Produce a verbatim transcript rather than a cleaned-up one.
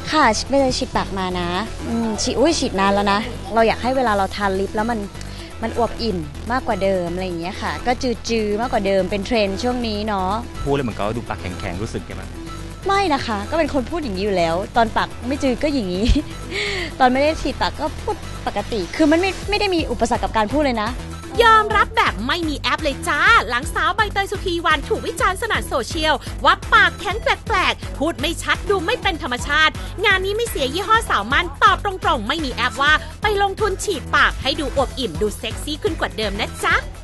ค่ะไปเลยฉีดปากมานะอืมฉีดอุ้ยฉีดนานแล้วนะเราอยากให้เวลาเราทานลิปแล้วมันมันอวบอิ่มมากกว่าเดิมอะไรอย่างเงี้ยค่ะก็จืดๆมากกว่าเดิมเป็นเทรนด์ช่วงนี้เนาะพูดเลยเหมือนกับดูปากแข็งๆรู้สึกยังไงไม่นะคะก็เป็นคนพูดอย่างนี้อยู่แล้วตอนปากไม่จืดก็อย่างนี้ ตอนไม่ได้ฉีดปากก็พูดปกติคือมันไม่ไม่ได้มีอุปสรรคกับการพูดเลยนะยอมรับแบบไม่มีแอปเลยจ้าหลังสาวใบเตยสุธีวรรณถูกวิจารณ์สนั่นโซเชียลว่าปากแข็งแปลกๆพูดไม่ชัดดูไม่เป็นธรรมชาติงานนี้ไม่เสียยี่ห้อสาวมันตอบตรงๆไม่มีแอปว่าไปลงทุนฉีดปากให้ดูอวบอิ่มดูเซ็กซี่ขึ้นกว่าเดิมนะจ๊ะ